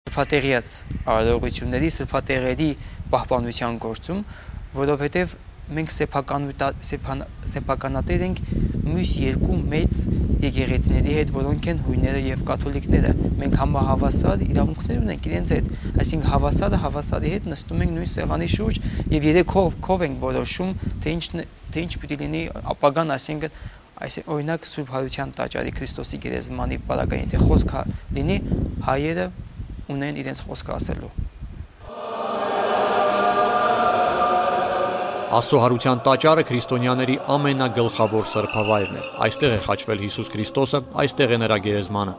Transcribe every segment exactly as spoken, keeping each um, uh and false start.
Սրբատեղիած արարողությունների, սրբատեղերի պահպանության գործում, որովհետև մենք սեփականատեր ենք մյուս երկու մեծ եկեղեցիների հետ, որոնք են հույները եւ կաթոլիկները։ Մենք համահավասար իրավունքներ ունենք իրենց հետ, այսինքն հավասարը հավասարի հետ նստում ենք նույն սեղանի շուրջ եւ երեք քով ենք որոշում, թե ինչ թե ինչ պիտի լինի ապագան, այսինքն այս օրինակ Սուրբ Հարության տաճարի Քրիստոսի գերեզմանի պարագային եթե խոսք լինի, հայերը ունեն իրենց խոսքը ասելու։ Աստծո Հարության տաճարը քրիստոնյաների ամենագլխավոր սրբավայրն է։ Այստեղ է խաչվել Հիսուս Քրիստոսը, այստեղ է նրա գերեզմանը։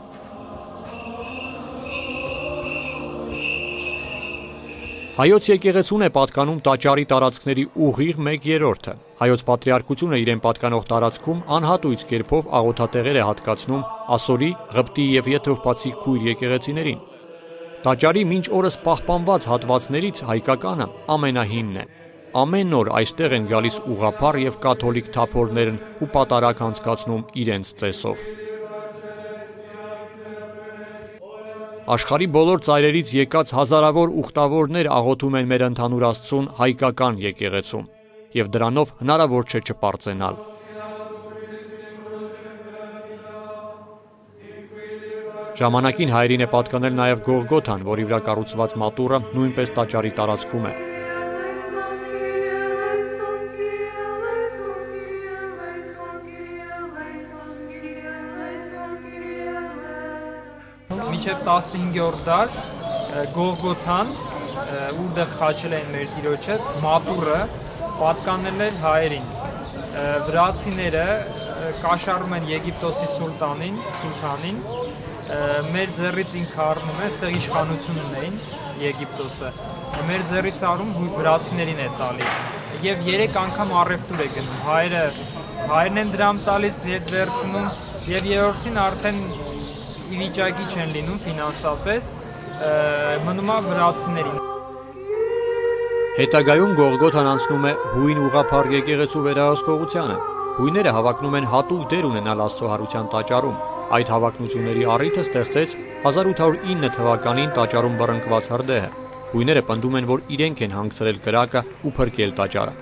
Հայոց եկեղեցուն է պատկանում տաճարի տարածքների ուղիղ մեկ երրորդը։ Հայոց պատրիարքությունը իրեն պատկանող տարածքում անհատույց կերպով աղոթատեղեր է հատկացնում ասորի, Ղպտի եւ Եթովպացի քույր եկեղեցիներին։ Տաճարի մինչ օրս պահպանված հատվածներից հայկականը ամենահինն է։ Ամեն օր այստեղ են գալիս ուղղափառ եւ կաթոլիկ թափորներն ու պատարակ անցկացնում իրենց ծեսով։ Աշխարհի բոլոր ծայրերից եկած հազարավոր ուխտավորներ աղոթում են մեր ընդհանուր Աստծուն հայկական եկեղեցում, եւ դրանով հնարավոր չէ չպարծենալ։ Ժամանակին հայերին է պատկանել նաեւ Գողգոթան, որի վրա կառուցված մատուռը նույնպես տաճարի տարածքում է։ Մինչև տասնհինգերորդ դար Գողգոթան, որտեղ խաչել են մեր Տիրոջը, մատուռը պատկանել էր հայերին։ Վրացիները կաշառում են Եգիպտոսի սուլտանին, սուլթանին, մեր ձեռից ինքը առնում է, այստեղ իշխանություն ունեին Եգիպտոսը։ Մեր ձեռից առում վրացիներին է տալի։ Եվ երեք անգամ առևտուր է գնում։ Հայերը հայերն են դրամ տալիս, հետ վերցնում, եւ երրորդին արդեն ի վիճակի չեն լինում ֆինանսապես, մնում է վրացիներին։ Հետագայում Գողգոթան անցնում է հույն ուղղափառ եկեղեցու վերահսկողությանը։ Հույները հավակնում են հատուկ դեր ունենալ Աստծո Հարության տաճարում։ Այդ հավակնությունների առիթը ստեղծեց հազար ութ հարյուր ինը թվականին տաճարում բռնկված հրդեհը։ Հույները պնդում են, որ իրենք են հանգցրել կրակը ու փրկել տաճարը։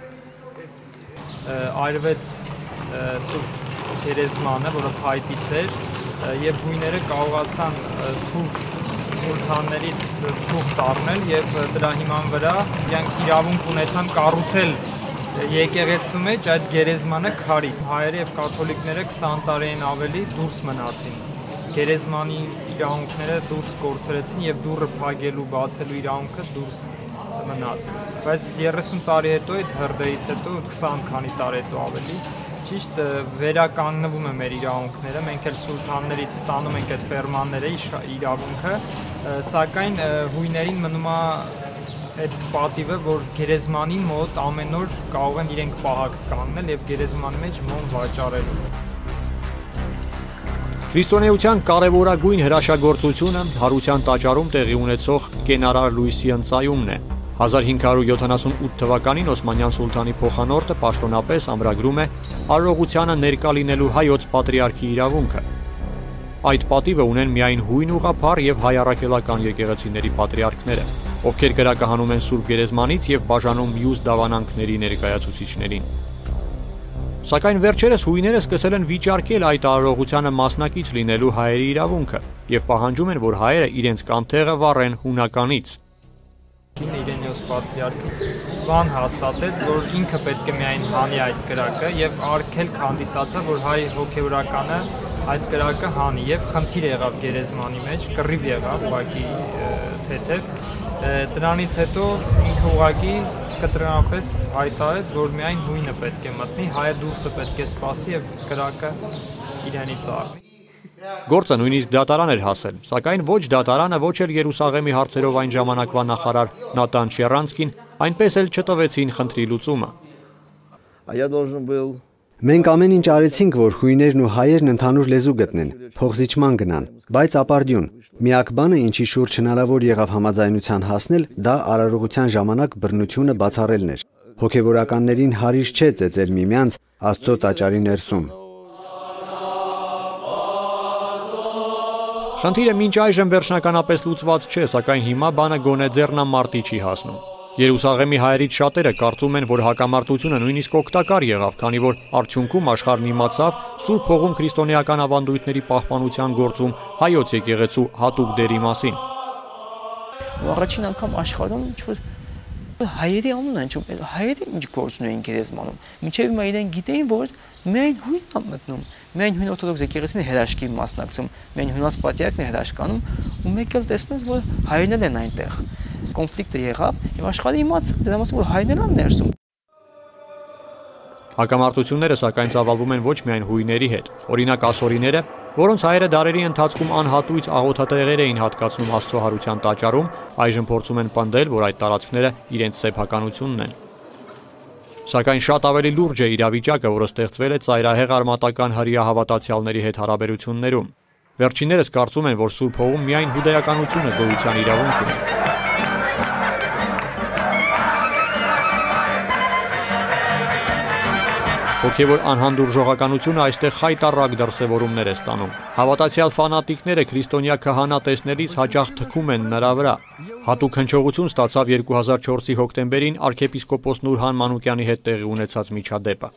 Այրվեց Սուրբ գերեզմանը, որը փայտից էր, եւ հույները կարողացան թուրք սուլթաններից թուղթ առնել եւ դրա հիման վրա իրենք իրավունք ունեցան կառուցել եկեղեցու մեջ այդ գերեզմանը քարից։ Հայերը եւ կաթոլիկները քսան տարին ավելի դուրս մնացին։ Գերեզմանի իրավունքները դուրս կորցրեցին եւ դուռը փակելու, բացելու իրավունքը դուրս մնաց։ Բայց երեսուն տարի հետո այդ հրդեհից հետո քսան քանի տարի հետո ավելի ճիշտ վերականգնվում է մեր իրավունքները, մենք էլ սուլթաններից ստանում ենք այդ ֆերմանները իրավունքը, սակայն հույներին մնում է այդ պատիվը, որ գերեզմանի մոտ ամեն օր կարող են իրենք պահակ կանգնել եւ գերեզմանի մեջ մոմ վաճառելու։ Քրիստոնեության կարևորագույն հրաշագործությունը Հարության տաճարում տեղի ունեցող կենարար լույսի ընծայումն է։ հազար հինգ հարյուր յոթանասունութ թվականին Օսմանյան սուլթանի փոխանորդը պաշտոնապես ամրագրում է արարողությանը ներկա լինելու հայոց պատրիարքի իրավունքը։ Այդ պատիվը ունեն միայն հույն ուղղափառ եւ հայ առաքելական եկեղեցիների պատրիարքները, ովքեր կրակահանում են Սուրբ գերեզմանից եւ բաժանում մյուս դավանանքների ներկայացուցիչներին։ Սակայն վերջերս հույները սկսել են վիճարկել այդ արարողությանը մասնակից լինելու հայերի իրավունքը եւ պահանջում են, որ հայերը իրենց կանթեղը վառեն հունականից։ Իրենիոս պատրիարքը բան հաստատեց, որ ինքը պետք է միայն հանի այդ կրակը եւ արգելք հանդիսացավ, որ հայ հոգեվորականը այդ կրակը հանի եւ խնդիր եղավ գերեզմանի մեջ, կռիվ եղավ ուղակի թեթև։ Դրանից հետո ինքը ուղակի կտրոնապես հայտարարեց, որ միայն հույնը պետք է մտնի, հայը դուրսը պետք է սպասի եւ կրակը իրենից առնի։ Գործը նույնիսկ դատարան էր հասել, սակայն ոչ դատարանը, ոչ էլ Երուսաղեմի հարցերով այն ժամանակվա նախարար Նատան Շերանսկին այնպես էլ չտվեցին խնդրի լուծումը։ Մենք ամեն ինչ արեցինք, որ հույներն ու հայերն ընդհանուր լեզու գտնեն, փոխզիջման գնան, բայց ապարդյուն։ Միակ բանը, ինչի շուրջ հնարավոր եղավ համաձայնության հասնել, դա արարողության ժամանակ բռնությունը բացառելն էր։ Հոգևորականներին հարիր չէ ծեծել միմյանց Աստծո տաճարի ներսում։ Խնդիրը մինչ այժմ վերջնականապես լուծված չէ, սակայն հիմա բանը գոնե ձեռնամարտի չի հասնում։ Երուսաղեմի հայերից շատերը կարծում են, որ հակամարտությունը նույնիսկ օգտակար եղավ, քանի որ արդյունքում աշխարհն իմացավ Սուրբ Հողում քրիստոնեական ավանդույթների պահպանության գործում հայոց եկեղեցու հատուկ դերի մասին։ Առաջին անգամ աշխարհում ինչ-որ հայերի անուն են ճում, հայերը ինչ գործ ունեն գերեզմանում։ Մինչև հիմա իրեն գիտեին, որ միայն հույնն է մտնում, միայն հույն օրթոդոքս եկեղեցին հրաշքի մասնակցում, միայն հունած պատիարակն է հրաշքանում, ու մեկ էլ տեսնում ես, որ հայերն են այնտեղ։ Կոնֆլիկտը եղավ, եւ աշխարհը իմացավ դրա մասին, որ հայերն են ներսում։ Հակամարտությունները սակայն ծավալվում են ոչ միայն հույների հետ։ Օրինակ ասորիները, որոնց հայերը դարերի ընթացքում անհատույց աղոթատեղեր էին հատկացնում Աստծո հարության տաճարում, այժմ փորձում են պնդել, որ այդ տարածքները իրենց սեփականությունն են։ Սակայն շատ ավելի լուրջ է իրավիճակը, որը ստեղծվել է ծայրահեղ արմատական հրեա հավատացյալների հետ հարաբերություններում։ Վերջիններս կարծում են, որ Սուրբ Հողում միայն հուդայականությունը գոյության իրավունք ունի։ Հոգևոր անհանդուրժողականությունը այստեղ խայտառակ դրսևորումներ է ստանում։ Հավատացյալ ֆանատիկները քրիստոնյա քահանա տեսնելիս հաճախ թքում են նրա վրա։ Հատուկ հնչողություն ստացավ երկու հազար չորսի հոկտեմբերին arczepiskopos Նուրհան Մանուկյանի հետ տեղի ունեցած միջադեպը։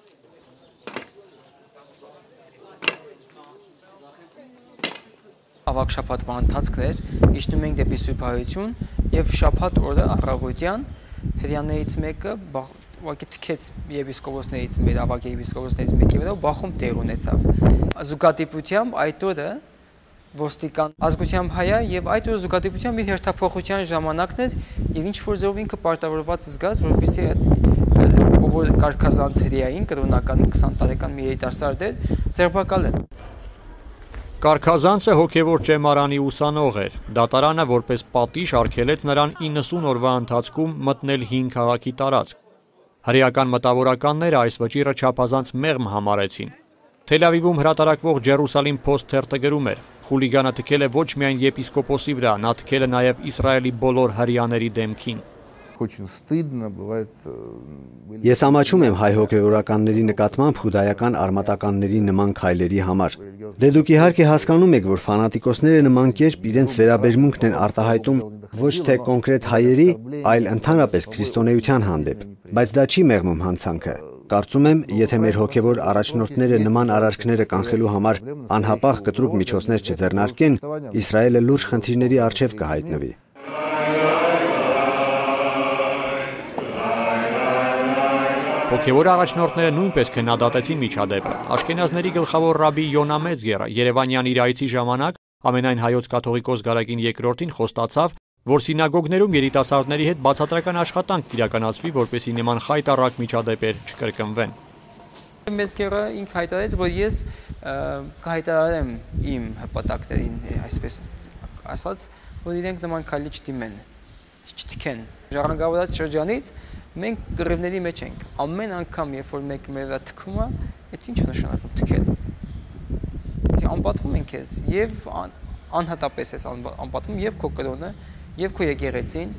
Ավակ շաբաթվա ընթացքն էր, իջնում ենք դեպի Սուրբ Հայություն եւ շաբաթ օրը առավոտյան հрьяաներից մեկը ուղղակի թքեց եպիսկոպոսներից, մեր ավակ եպիսկոպոսներից մեկի վրա ու բախում տեղ ունեցավ։ Զուգադիպությամբ այդ օրը ոստիկան ազգությամբ հայ է եւ այդ օրը զուգադիպությամբ իր հերթափոխության ժամանակն էր եւ ինչ որ ձեւով ինքը պարտավորված զգաց, որպեսզի այդ ով որ կարգազանց հրեային կրոնականին քսան տարեկան մի երիտասարդ էր ձերբակալեն։ Կարգազանցը հոգևոր ճեմարանի ուսանող էր։ Դատարանը որպես պատիժ արգելեց նրան իննսուն օրվա ընթացքում մտնել հին քաղաքի տարածք։ Հրեական մտավորականները այս վճիռը չափազանց մեղմ համարեցին։ Թել Ավիվում հրատարակվող Jerusalem Post թերթը գրում էր. խուլիգանը թքել է ոչ միայն եպիսկոպոսի վրա, նա թքել է նաև Իսրայելի բոլոր հրեաների դեմքին։ Ես ամաչում եմ հայ հոգևորականների նկատմամբ հուդայական արմատականների նման քայլերի համար։ Դե դուք իհարկե հասկանում եք, որ ֆանատիկոսները նման կերպ իրենց վերաբերմունքն են արտահայտում ոչ թե կոնկրետ հայերի, այլ ընդհանրապես քրիստոնեության հանդեպ, բայց դա չի մեղմում հանցանքը։ Կարծում եմ, եթե մեր հոգևոր առաջնորդները նման արարքները կանխելու համար անհապաղ կտրուկ միջոցներ չձեռնարկեն, Իսրայելը լուրջ խնդիրների առջև կհայտնվի։ Հոգևոր առաջնորդները նույնպես քննադատեցին միջադեպը։ Աշքենազների գլխավոր ռաբի Յոնա Մեծգերը Երևանյան իր այցի ժամանակ ամենայն հայոց կաթողիկոս Գարագին երկրորդին խոստացավ, որ սինագոգներում երիտասարդների հետ բացատրական աշխատանք իրականացվի, որպեսզի նման խայտառակ միջադեպեր չկրկնվեն։ Մեծգերը ինքը հայտարարեց, որ ես կհայտարարեմ իմ հպատակներին, այսպես ասած, որ իրենք նման քայլի չդիմեն, չթքեն։ Ժառանգավորած շրջանից մենք գրևների մեջ ենք։ Ամեն անգամ, երբ որ մեկը մեր վրա թքում է, այդ ինչ է նշանակում թքել։ Անպատվում ենք ես եւ անհատապես ես անպատվում եւ քո կրոնը եւ քո եկեղեցին։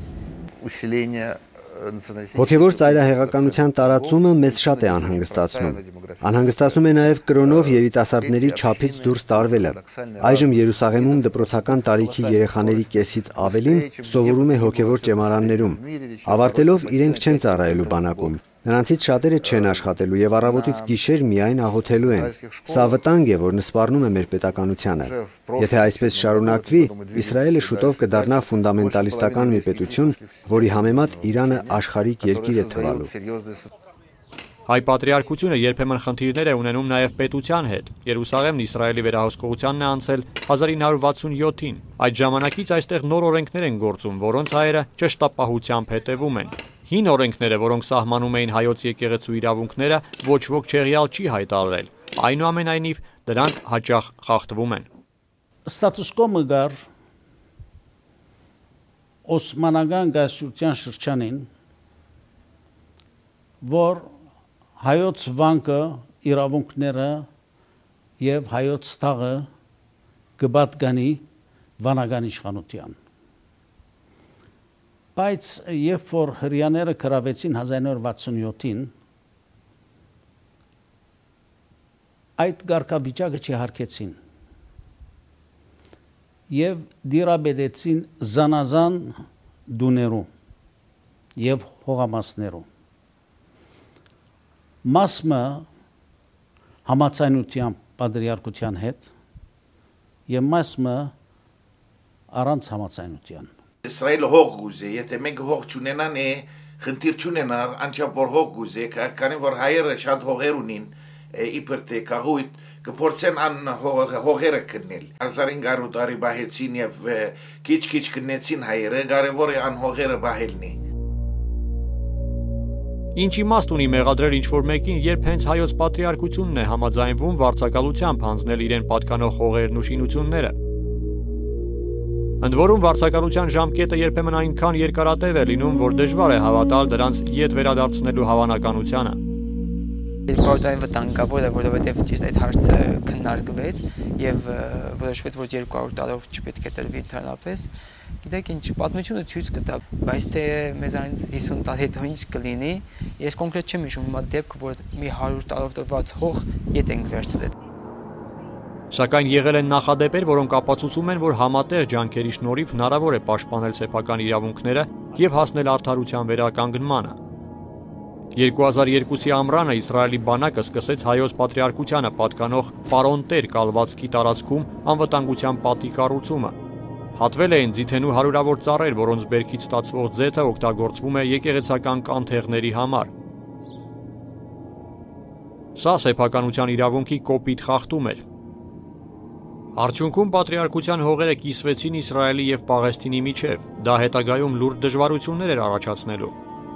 Հոգևոր ծայրահեղականության տարածումը մեզ շատ է անհանգստացնում։ Անհանգստացնում է նաև կրոնով երիտասարդների չափից դուրս տարվելը։ Այժմ Երուսաղեմում դպրոցական տարիքի երեխաների կեսից ավելին սովորում է հոգևոր ճեմարաններում։ Ավարտելով իրենք չեն ծառայելու բանակում։ Նրանցից շատերը չեն աշխատելու եւ առավոտից գիշեր միայն աղոթելու են։ Սա վտանգ է, որ նսպառնում է մեր պետականությանը։ Եթե այսպես շարունակվի, Իսրայելը շուտով կդառնա ֆունդամենտալիստական մի պետություն, որի համեմատ Իրանը աշխարհիկ երկիր է թվալու։ Հայ պատրիարքությունը երբեմն խնդիրներ է ունենում նաև պետության հետ։ Երուսաղեմն Իսրայելի վերահսկողությանն է անցել հազար ինը հարյուր վաթսունյոթին։ Այդ ժամանակից այստեղ նոր օրենքներ են գործում, որոնց հայերը ճշտապահությամբ հետևում են։ Հին օրենքները, որոնք սահմանում էին հայոց եկեղեցու իրավունքները, ոչ ոք չեղյալ չի հայտարարել։ Այնուամենայնիվ դրանք հաճախ խախտվում են։ Ստատուս կոմը գար Օսմանական գայսրության շրջանին, որ հայոց վանկը, իրավունքները եւ հայոց տաղը կբատկանի վանական իշխանության։ Բայց երբ որ հրեաները կրավեցին հազար ինը հարյուր վաթսունյոթին, այդ գարկավիճակը չհարգեցին։ եւ դիրաբեդեցին զանազան դուներու եւ հողամասներու մասը համացանության պատրիարքության հետ եւ մասը առանց համացանության Իսրայելը հող գուզե, եթե մենք հող չունենան է, խնդիր չունենար, անչափ որ հող գուզե, քանի որ հայերը շատ հողեր ունին, իբր թե կաղույտ, կփորձեն ան հողերը կնել։ հազար ինը հարյուր տարի բահեցին եւ քիչ-քիչ կնեցին հայերը, կարևոր է ան հողերը բահելն է։ Ինչ իմաստ ունի մեղադրել ինչ-որ մեկին, երբ հենց հայոց պատրիարքությունն է համաձայնվում վարձակալությամբ հանձնել իրեն պատկանող հողերն ու շինությունները։ Ընդ որում վարձակալության ժամկետը երբեմն այնքան երկարատև է լինում, որ դժվար է հավատալ դրանց ետ վերադարձնելու հավանականությանը։ երկու հարյուր տարին վտանգավոր է, որովհետև ճիշտ այդ հարցը քննարկվեց եւ որոշվեց, որ երկու հարյուր տարով չպետք է տրվի ընդհանրապես։ Գիտեք ինչ, պատմությունը ցույց կտա, բայց թե մեզանից հիսուն տարի հետո ինչ կլինի, ես կոնկրետ չեմ հիշում հիմա դեպք, որ մի հարյուր տարով տրված հող ետ ենք վերցրել։ Սակայն եղել են նախադեպեր, որոնք ապացուցում են, որ համատեղ ջանքերի շնորհիվ հնարավոր է պաշտպանել սեփական իրավունքները եւ հասնել արդարության վերականգնմանը։ երկու հազար երկուսի ամռանը Իսրայելի բանակը սկսեց հայոց պատրիարքությանը պատկանող պարոն տեր կալվածքի տարածքում անվտանգության պատի կառուցումը։ Հատվել էին ձիթենու հարյուրավոր ծառեր, որոնց բերքից ստացվող ձեթը օգտագործվում է եկեղեցական կանթեղների համար։ Սա սեփականության իրավունքի կոպիտ խախտում էր։ Արդյունքում պատրիարքության հողերը կիսվեցին Իսրայելի եւ Պաղեստինի միջև, դա հետագայում լուրջ դժվարություններ էր առաջացնելու։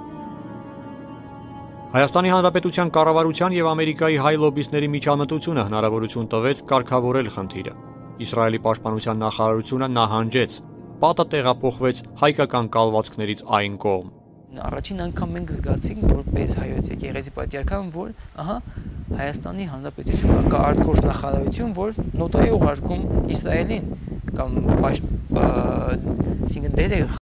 Հայաստանի Հանրապետության կառավարության եւ Ամերիկայի հայ լոբբիստների միջամտությունը հնարավորություն տվեց կարգավորել խնդիրը։ Իսրայելի պաշտպանության նախարարությունը նահանջեց, պատը տեղափոխվեց հայկական կալվածքներից այն կողմ։ Առաջին անգամ մենք զգացինք, որպես հայոց եկեղեցի պատրիարքան, որ ահա Հայաստանի Հանրապետություն կա արտգործ նախարարություն, որ նոտա է ուղարկում Իսրայելին կամ այսինքն դեր է